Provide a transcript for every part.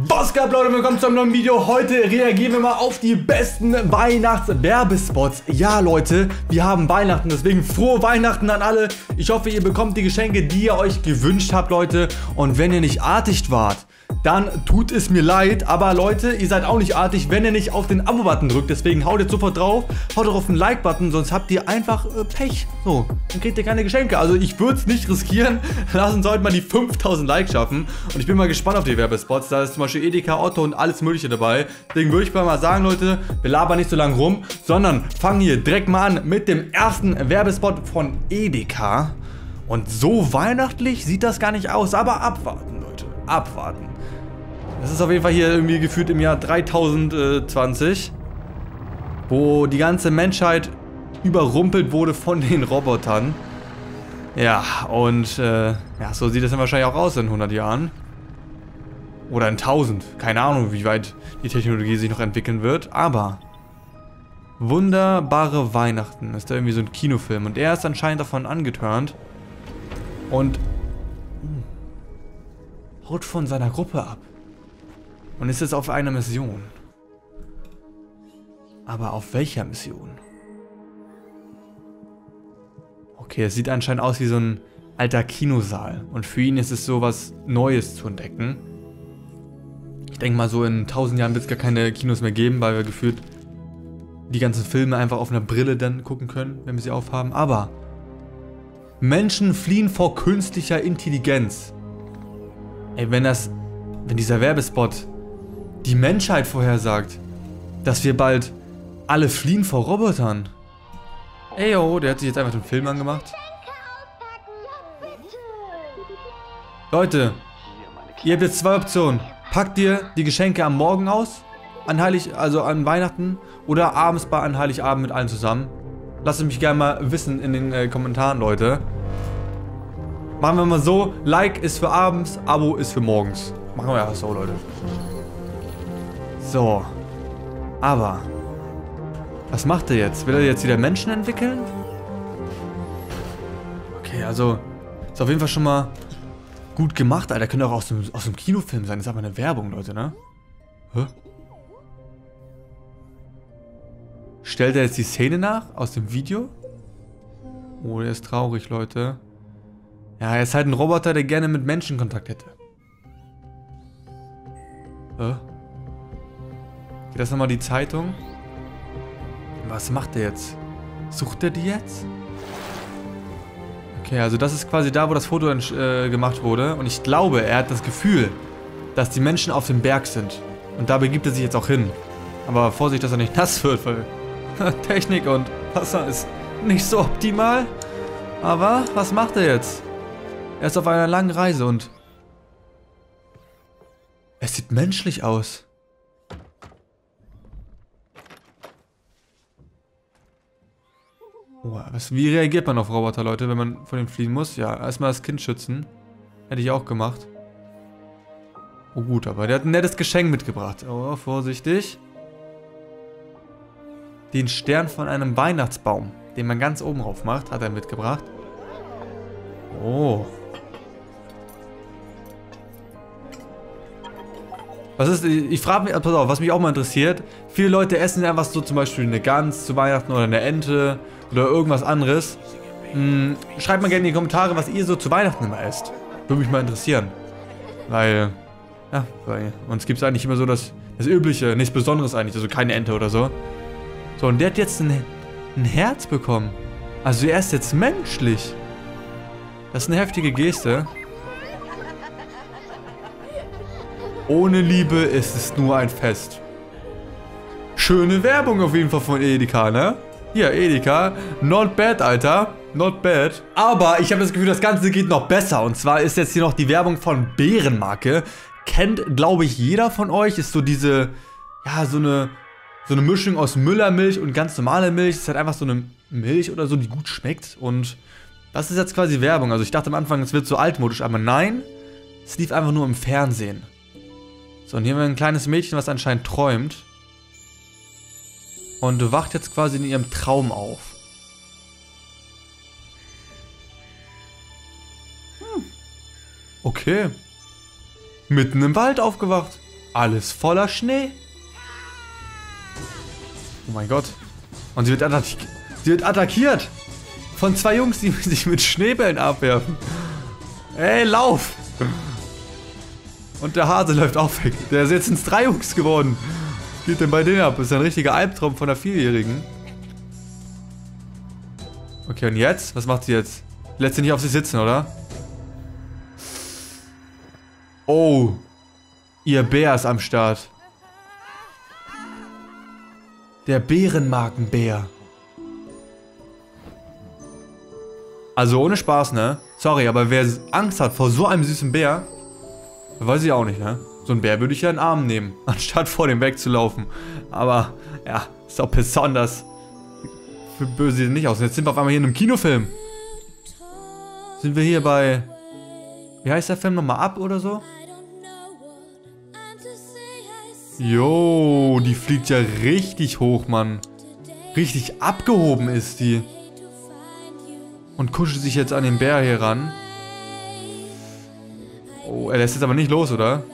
Was geht, Leute? Willkommen zu einem neuen Video. Heute reagieren wir mal auf die besten Weihnachts-Werbespots. Ja, Leute, wir haben Weihnachten, deswegen frohe Weihnachten an alle. Ich hoffe, ihr bekommt die Geschenke, die ihr euch gewünscht habt, Leute. Und wenn ihr nicht artig wart, dann tut es mir leid. Aber Leute, ihr seid auch nicht artig, wenn ihr nicht auf den Abo-Button drückt. Deswegen haut jetzt sofort drauf, haut auch auf den Like-Button, sonst habt ihr einfach Pech. So, dann kriegt ihr keine Geschenke. Also ich würde es nicht riskieren. Lass uns heute mal die 5000 Likes schaffen. Und ich bin mal gespannt auf die Werbespots. Da ist zum Beispiel Edeka, Otto und alles mögliche dabei. Deswegen würde ich mal sagen, Leute, wir labern nicht so lange rum, sondern fangen hier direkt mal an mit dem ersten Werbespot von Edeka. Und so weihnachtlich sieht das gar nicht aus. Aber abwarten, Leute. Abwarten. Das ist auf jeden Fall hier irgendwie gefühlt im Jahr 3020, wo die ganze Menschheit überrumpelt wurde von den Robotern. Ja, und ja, so sieht es dann wahrscheinlich auch aus in 100 Jahren. Oder in 1000. Keine Ahnung, wie weit die Technologie sich noch entwickeln wird. Aber Wunderbare Weihnachten ist da irgendwie so ein Kinofilm. Und er ist anscheinend davon angeturnt. Und haut von seiner Gruppe ab. Und ist jetzt auf einer Mission. Aber auf welcher Mission? Okay, es sieht anscheinend aus wie so ein alter Kinosaal. Und für ihn ist es so was Neues zu entdecken. Ich denke mal, so in 1000 Jahren wird es gar keine Kinos mehr geben, weil wir gefühlt die ganzen Filme einfach auf einer Brille dann gucken können, wenn wir sie aufhaben. Aber Menschen fliehen vor künstlicher Intelligenz. Ey, wenn dieser Werbespot die Menschheit vorhersagt, dass wir bald alle fliehen vor Robotern. Ey, yo, der hat sich jetzt einfach den Film angemacht. Leute, ihr habt jetzt zwei Optionen. Packt ihr die Geschenke am Morgen aus, an Weihnachten, oder abends an Heiligabend mit allen zusammen? Lasst es mich gerne mal wissen in den Kommentaren, Leute. Machen wir mal so, Like ist für abends, Abo ist für morgens. Machen wir ja so, Leute. So. Aber was macht er jetzt? Will er jetzt wieder Menschen entwickeln? Okay, also ist auf jeden Fall schon mal gut gemacht, Alter. Könnte auch aus dem Kinofilm sein. Das ist aber eine Werbung, Leute, ne? Hä? Stellt er jetzt die Szene nach aus dem Video? Oh, der ist traurig, Leute. Ja, er ist halt ein Roboter, der gerne mit Menschen Kontakt hätte. Hä? Geht das nochmal die Zeitung? Was macht er jetzt? Sucht er die jetzt? Okay, also das ist quasi da, wo das Foto gemacht wurde. Und ich glaube, er hat das Gefühl, dass die Menschen auf dem Berg sind. Und da begibt er sich jetzt auch hin. Aber Vorsicht, dass er nicht nass wird, weil Technik und Wasser ist nicht so optimal. Aber was macht er jetzt? Er ist auf einer langen Reise und es sieht menschlich aus. Oh, wie reagiert man auf Roboter, Leute, wenn man von ihm fliehen muss? Ja, erstmal das Kind schützen. Hätte ich auch gemacht. Oh gut, aber der hat ein nettes Geschenk mitgebracht. Oh, vorsichtig. Den Stern von einem Weihnachtsbaum, den man ganz oben rauf macht, hat er mitgebracht. Oh. Was ist, ich frage mich, pass auf, was mich auch mal interessiert, viele Leute essen einfach so zum Beispiel eine Gans zu Weihnachten oder eine Ente oder irgendwas anderes. Schreibt mal gerne in die Kommentare, was ihr so zu Weihnachten immer esst. Würde mich mal interessieren. Weil, ja, bei uns gibt es eigentlich immer so das Übliche, nichts Besonderes eigentlich, also keine Ente oder so. So, und der hat jetzt ein Herz bekommen. Also er ist jetzt menschlich. Das ist eine heftige Geste. Ohne Liebe ist es nur ein Fest. Schöne Werbung auf jeden Fall von Edeka, ne? Ja, Edeka. Not bad, Alter. Not bad. Aber ich habe das Gefühl, das Ganze geht noch besser. Und zwar ist jetzt hier noch die Werbung von Bärenmarke. Kennt, glaube ich, jeder von euch. Ist so diese, ja, so eine Mischung aus Müllermilch und ganz normale Milch. Ist halt einfach so eine Milch oder so, die gut schmeckt. Und das ist jetzt quasi Werbung. Also ich dachte am Anfang, es wird so altmodisch. Aber nein, es lief einfach nur im Fernsehen. So, und hier haben wir ein kleines Mädchen, was anscheinend träumt. Und wacht jetzt quasi in ihrem Traum auf. Okay. Mitten im Wald aufgewacht. Alles voller Schnee. Oh mein Gott. Und sie wird attackiert. Von zwei Jungs, die sich mit Schneebällen abwerfen. Ey, lauf! Und der Hase läuft auch weg. Der ist jetzt ins 3 Jungs geworden. Was geht denn bei denen ab? Das ist ein richtiger Albtraum von der 4-Jährigen. Okay, und jetzt? Was macht sie jetzt? Lässt sie nicht auf sich sitzen, oder? Oh. Ihr Bär ist am Start. Der Bärenmarkenbär. Also ohne Spaß, ne? Sorry, aber wer Angst hat vor so einem süßen Bär, weiß ich auch nicht, ne? So einen Bär würde ich ja in den Arm nehmen, anstatt vor dem wegzulaufen. Aber, ja, ist auch besonders für böse sieht nicht aus. Und jetzt sind wir auf einmal hier in einem Kinofilm. Sind wir hier bei... Wie heißt der Film nochmal? Up oder so? Jo, die fliegt ja richtig hoch, Mann. Richtig abgehoben ist die. Und kuschelt sich jetzt an den Bär hier ran. Oh, er lässt jetzt aber nicht los, oder?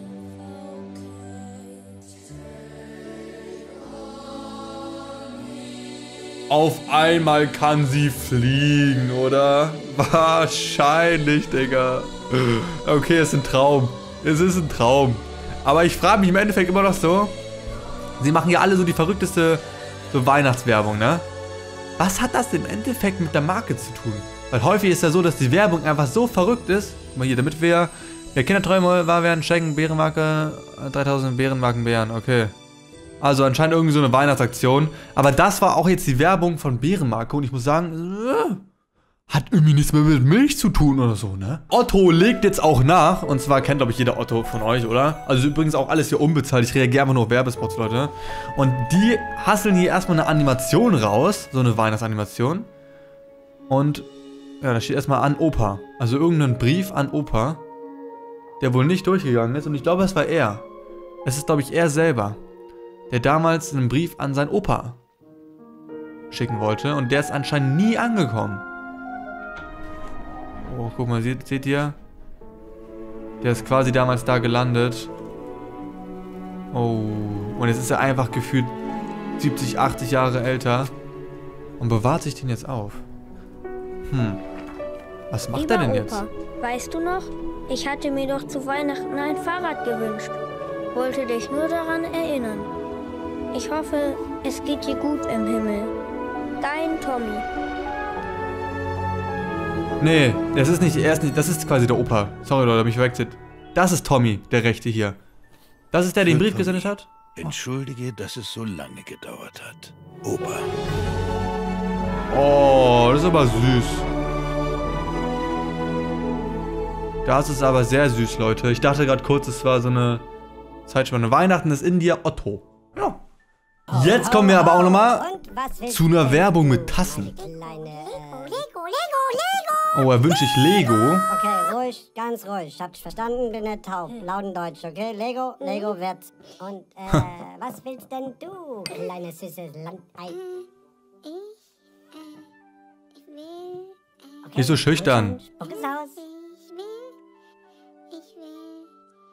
Auf einmal kann sie fliegen, oder? Wahrscheinlich, Digga. Okay, es ist ein Traum. Es ist ein Traum. Aber ich frage mich im Endeffekt immer noch so. Sie machen ja alle so die verrückteste so Weihnachtswerbung, ne? Was hat das im Endeffekt mit der Marke zu tun? Weil häufig ist ja so, dass die Werbung einfach so verrückt ist. Guck mal hier, damit wir Kinderträume wahr werden, schenken Bärenmarke 3000 Bärenmarkenbären, okay. Also anscheinend irgendwie so eine Weihnachtsaktion. Aber das war auch jetzt die Werbung von Bärenmarke und ich muss sagen, hat irgendwie nichts mehr mit Milch zu tun oder so, ne? Otto legt jetzt auch nach. Und zwar kennt, glaube ich, jeder Otto von euch, oder? Also übrigens auch alles hier unbezahlt. Ich reagiere einfach nur auf Werbespots, Leute. Und die hasseln hier erstmal eine Animation raus. So eine Weihnachtsanimation. Und, ja, da steht erstmal an Opa. Also irgendein Brief an Opa. Der wohl nicht durchgegangen ist. Und ich glaube, es war er. Es ist, glaube ich, er selber. Der damals einen Brief an seinen Opa schicken wollte. Und der ist anscheinend nie angekommen. Oh, guck mal, seht ihr? Der ist quasi damals da gelandet. Oh, und jetzt ist er einfach gefühlt 70, 80 Jahre älter. Und bewahrt sich den jetzt auf. Was macht er denn jetzt? Opa, weißt du noch? Ich hatte mir doch zu Weihnachten ein Fahrrad gewünscht. Wollte dich nur daran erinnern. Ich hoffe, es geht dir gut im Himmel. Dein Tommy. Nee, das ist nicht, das ist quasi der Opa. Sorry, Leute, mich verwechselt. Das ist Tommy, der Rechte hier. Das ist der, der den Brief gesendet hat? Entschuldige, dass es so lange gedauert hat. Opa. Oh, das ist aber süß. Das ist aber sehr süß, Leute. Ich dachte gerade kurz, es war so eine Zeitspanne. Weihnachten ist in dir, Otto. Ja. Jetzt kommen wir aber auch nochmal zu einer Werbung mit Tassen. Oh, er wünscht sich Lego. Okay, ruhig, ganz ruhig. Habt ihr verstanden? Bin nicht taub. Lauten Deutsch, okay? Lego, Lego wird's. Und, was willst denn du, kleines süßes Landei? Ich will... Okay, Die ist so schüchtern. Spuck es aus. Ich will...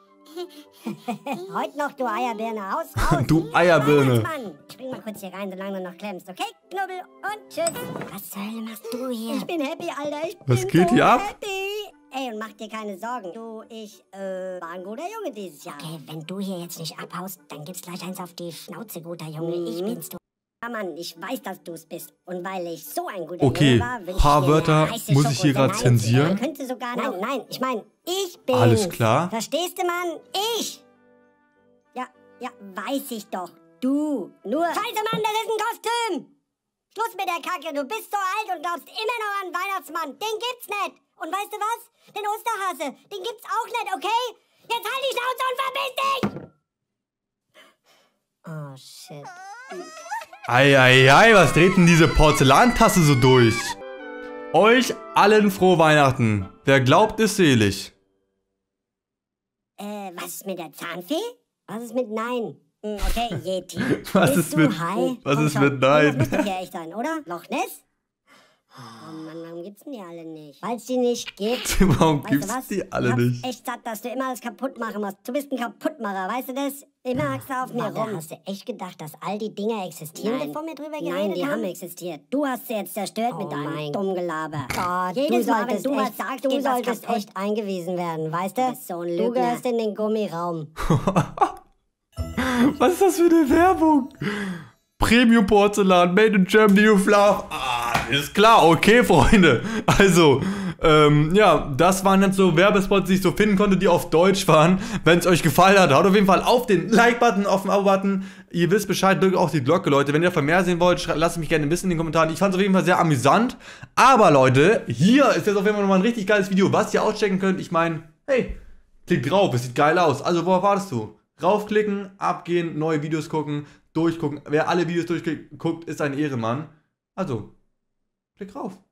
Heute noch, du Eierbirne. Raus, raus. Du Eierbirne. Mann, spring mal kurz hier rein, solange du noch klemmst, okay? Knubbel und tschüss. Was zur Hölle machst du hier? Ich bin happy, Alter. Ich Was bin geht so hier ab? Happy. Ey, und mach dir keine Sorgen. Du, war ein guter Junge dieses Jahr. Okay, wenn du hier jetzt nicht abhaust, dann gibt's gleich eins auf die Schnauze, guter Junge. Ich bin's, du. Ja, Mann, ich weiß, dass du's bist. Und weil ich so ein guter Okay, Junge war, paar Wörter muss ich hier gerade zensieren. Könnte sogar... Nein, ich meine, ich bin's. Alles klar. Verstehst du, Mann? Ich. Ja, weiß ich doch. Du. Nur... Scheiße, Mann, das ist ein Kostüm. Schluss mit der Kacke. Du bist so alt und glaubst immer noch an Weihnachtsmann. Den gibt's nicht. Und weißt du was? Den Osterhase. Den gibt's auch nicht, okay? Jetzt halt die Schnauze und verpiss dich! Oh, shit. Eieiei, was dreht denn diese Porzellantasse so durch? Euch allen frohe Weihnachten. Wer glaubt, ist selig. Was ist mit der Zahnfee? Was ist mit Nein? Okay, Yeti. Was Bist ist du mit... high? Was Komm ist schon, mit Nein? Das müsste ja echt sein, oder? Loch Ness? Oh Mann, warum gibt's denn die alle nicht? Weil's die nicht gibt. Warum Weißt du gibt's was? die alle nicht? Echt satt, dass du immer alles kaputt machen musst. Du bist ein Kaputtmacher, weißt du das? Immer hackst du auf mir rum. Hast du echt gedacht, dass all die Dinger existieren, bevor wir drüber geredet haben? Nein, die haben existiert. Du hast sie jetzt zerstört mit deinem dummen Gelaber. Gott, jedes Mal, wenn du was sagst, du solltest echt eingewiesen werden, weißt du? So ein Lügner. Du gehörst in den Gummiraum. Was ist das für eine Werbung? Premium Porzellan, made in Germany with love. Ah, ist klar, okay, Freunde. Also, ja, das waren jetzt so Werbespots, die ich so finden konnte, die auf Deutsch waren. Wenn es euch gefallen hat, haut auf jeden Fall auf den Like-Button, auf den Abo-Button. Ihr wisst Bescheid, drückt auch die Glocke, Leute. Wenn ihr davon mehr sehen wollt, lasst mich gerne wissen in den Kommentaren. Ich fand es auf jeden Fall sehr amüsant. Aber, Leute, hier ist jetzt auf jeden Fall nochmal ein richtig geiles Video, was ihr auschecken könnt. Ich meine, hey, klickt drauf, es sieht geil aus. Also, worauf wartest du? Raufklicken, abgehen, neue Videos gucken, durchgucken. Wer alle Videos durchguckt, ist ein Ehrenmann. Also, klick drauf.